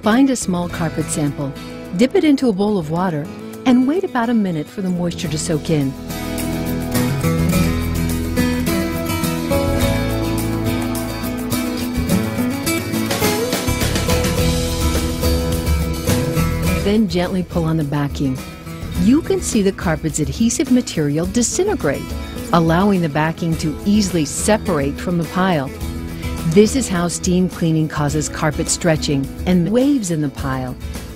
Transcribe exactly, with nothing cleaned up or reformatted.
Find a small carpet sample, dip it into a bowl of water, and wait about a minute for the moisture to soak in. Then gently pull on the backing. You can see the carpet's adhesive material disintegrate, allowing the backing to easily separate from the pile. This is how steam cleaning causes carpet stretching and waves in the pile,